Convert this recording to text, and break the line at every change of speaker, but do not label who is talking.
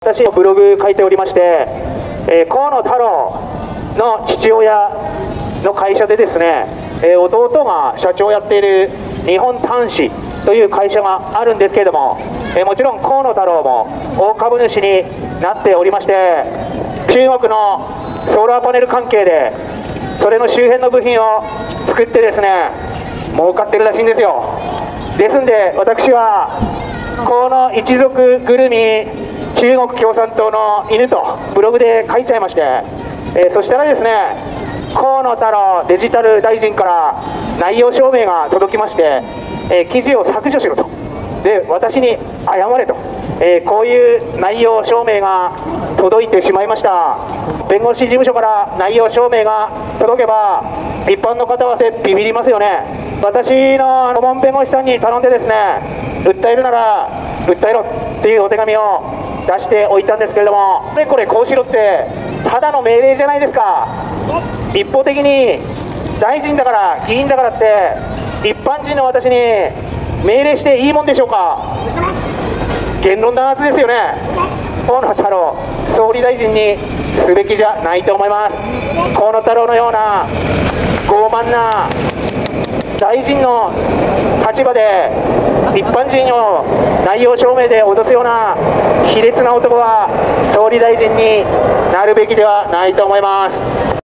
私のブログ書いておりまして、河野太郎の父親の会社でですね、弟が社長をやっている日本端子という会社があるんですけれども、もちろん河野太郎も大株主になっておりまして、中国のソーラーパネル関係でそれの周辺の部品を作ってですね、儲かってるらしいんですよ。ですんで私は河野一族ぐるみ中国共産党の犬とブログで書いちゃいまして、そしたらですね、河野太郎デジタル大臣から内容証明が届きまして、記事を削除しろと、で私に謝れと、こういう内容証明が届いてしまいました。弁護士事務所から内容証明が届けば一般の方はビビりますよね。私の顧問弁護士さんに頼んでですね、訴えるなら訴えろっていうお手紙を出しておいたんですけれども、これこうしろってただの命令じゃないですか。一方的に大臣だから議員だからって一般人の私に命令していいもんでしょうか。言論弾圧ですよね。河野太郎総理大臣にすべきじゃないと思います。河野太郎のような傲慢な大臣の立場で一般人を内容証明で脅すような卑劣な男は総理大臣になるべきではないと思います。